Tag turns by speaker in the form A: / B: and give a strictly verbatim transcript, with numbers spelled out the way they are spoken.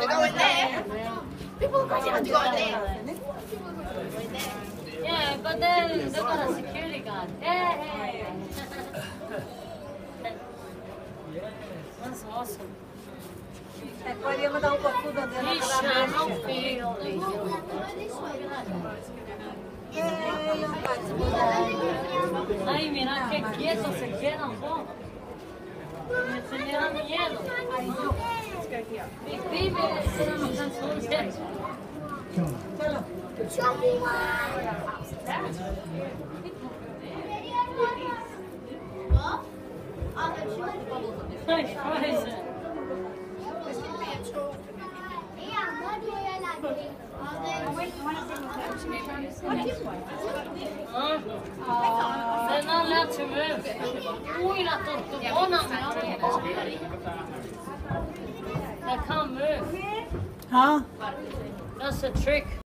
A: to go in there. People are crazy enough to go in there.
B: Yeah, but then they got a security guard. Hey! That's awesome.
C: Podíamos dar um pouco da dela
B: Ixi,
C: para
B: I don't feel Ay, mira qué quieto se queda un poco. Me genera miedo. Mis pibes se nos cansan de Ay, crazy. They're not allowed to move. Uy, la tortugona me abre. They can't move.
C: Huh?
B: That's a trick.